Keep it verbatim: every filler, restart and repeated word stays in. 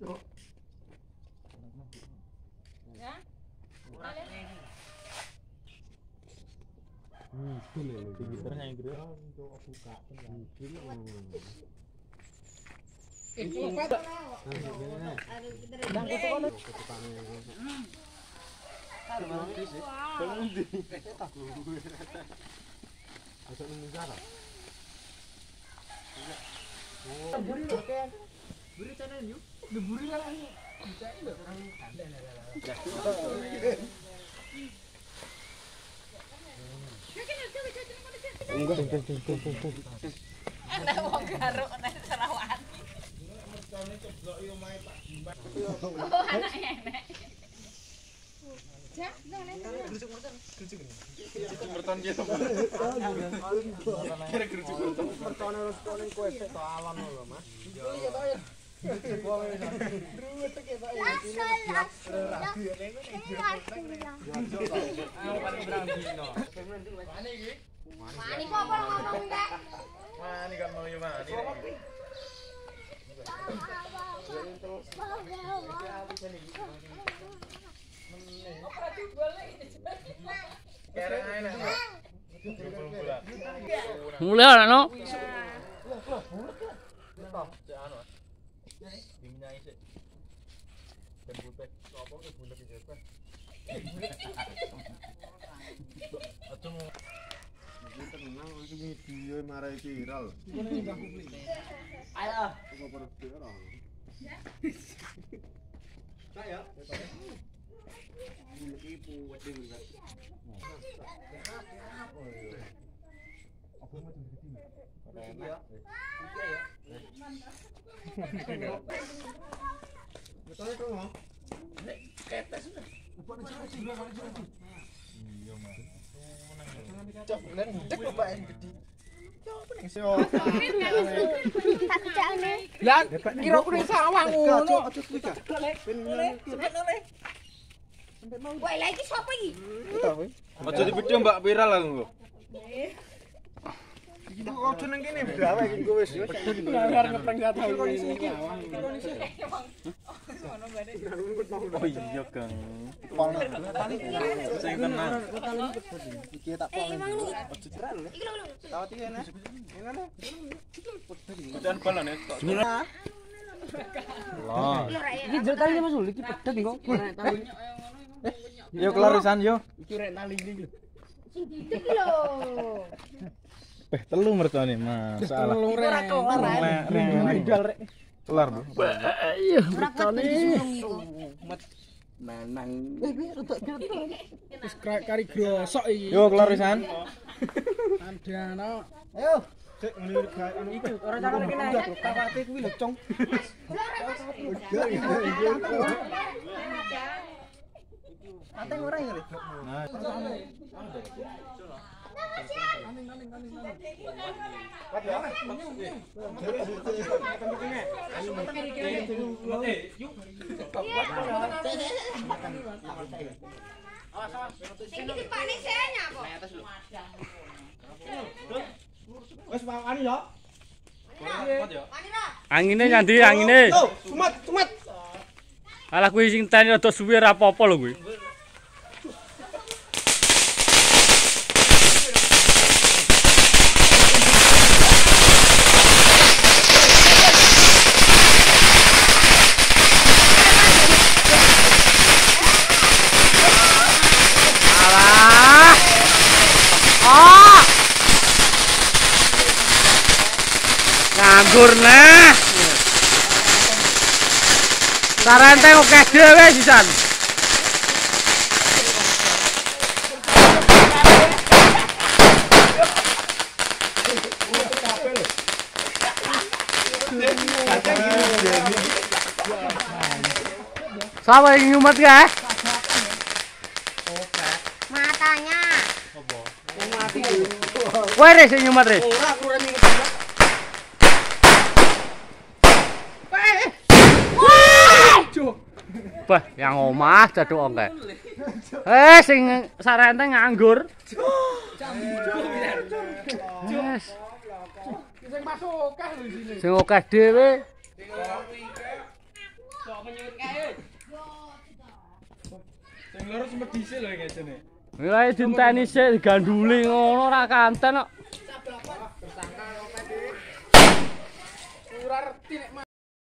Ya. Hmm, itu lho. Pinggirnya yang gede. Untuk buka. Iki Nah, gini. Nang kono. Masuk ning negara. Buri lho kan. Buri tenan yuk. Buri lah. Dicai lho orang kandang. Enggak, enggak, enggak, enggak. Enak wong garuk nek Sarawati. Oh, anaknya enak. Jak, nek. Gercuk merton. Gercuk. Gercuk merton piye to? Kira gercuk merton. Merton harus kono kowe tek to alon lho, Mas. Iya to ya. Ruwet iki Pak. Rabi nek aku paling berang dino. Mane iki? Mane kok apa ngomong enggak? Mane kan mau yo mane. Mulai ana no. Tenang iki video marai viral. Ayo. Saya. Iki puwet iki. Apa mau jadi gini? Iya. Iya ya. Betul itu mau. Ketes sudah. Iya, Mas. Cok, len ndek kok Pak gede. Lah, kira ku ning sawah ngono. Wah, lha iki sapa iki? Aja di video Mbak viral aku. Iki kok ojo nang kene brawe iki kowe wis. Benar ngeprank jatuh iki. Oh iya, Kang. Sing tenang. Iki tak pol. Ojo jerak lho. Iki lho. Tawat iki enak. Ngene. Jangan balon ya. Lah. Iki jero tali Mas, iki pedhet kok. Yo kelarisan yo. Iki rek tali iki lho. Sing didik lho. Eh, telu mertone, masalah. Telu rek. Idal rek. Kelar, Bu. Iya, mertone. Nanang. Eh, piye rodok piye. Wis kari grosok iki. Yo kelarisan. Andana. Ayo. Sik ngene gawe anu Iki ora cara kene. Tawate kuwi lho, Cong. Ateng ora ya, Lek? Nah, Wes wani ya. Angine nyandi angine. Oh, sumat, sumat. Alah kuwi sing tani rada suwi ora apa-apa lho kuwi. Alah. Ah. Nganggur nah. Sarente oke dhewe sisan. Siapa yang nyumat ya? Matanya. Wah, Re, sing nyumat, Re. Ora aku ora nyumet. Bah, yang omah jaduk oke. Eh, sing sarente nganggur. Yes. Sing masuk akeh lho sini. Sing oke dhewe. Sing loro sempat dhisik lho ngejene. Mulai dinteni sik diganduli ngono ora kanten kok.